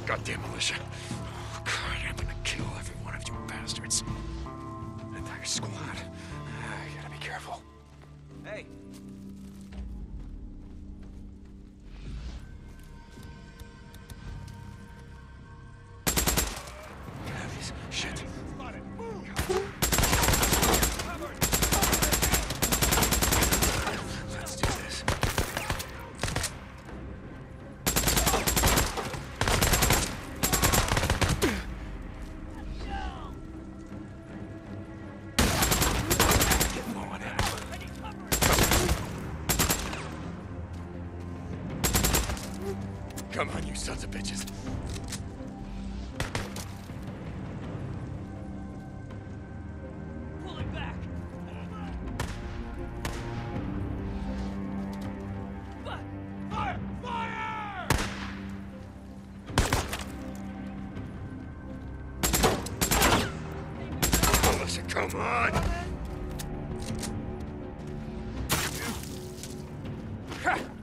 Goddamn militia. Oh, God, I'm gonna kill every one of you bastards. Entire squad. I gotta be careful. Hey. Heavies. Shit. Let's do this. Get low on ammo. Come on, you sons of bitches. Pulling back. Fire! Fire! Melissa, come on! Ha!